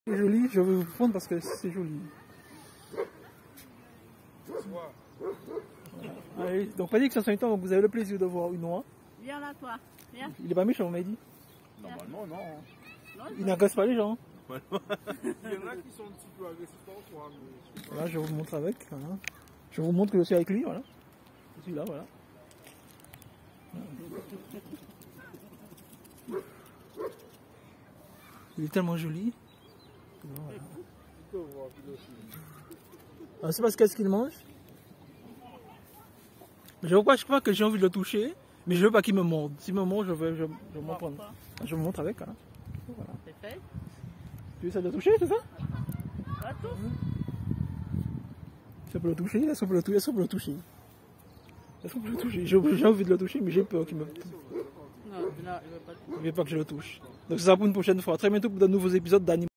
C'est joli, je vais vous prendre parce que c'est joli. Allez, donc pas dit que ça soit une temps, donc vous avez le plaisir de voir une oie. Viens là, toi. Viens. Il est pas méchant, on m'a dit. Normalement, non. Non, Il n'agresse pas les gens. Il y en a qui sont un petit peu agressifs parfois. Mais... Voilà, je vous montre avec. Voilà. Je vous montre que je suis avec lui, voilà. Je suis là, voilà. Il est tellement joli. Voilà. On ne sait pas ce qu'il mange. Je crois que j'ai envie de le toucher, mais je veux pas qu'il me morde. S'il me mord, je m'en prendre. Je me montre avec. Voilà. Voilà. c'est fait. Tu essaies de le toucher, c'est ça? Pas tout. Est-ce qu'on peut le toucher? Est-ce qu'on peut le toucher? Est-ce qu'on peut le toucher? Est-ce qu'on peut le toucher? J'ai envie de le toucher, mais j'ai peur qu'il me... Non, il ne veut pas tout. Je ne veux pas que je le touche. Donc c'est ça pour une prochaine fois. À très bientôt pour de nouveaux épisodes d'Anime.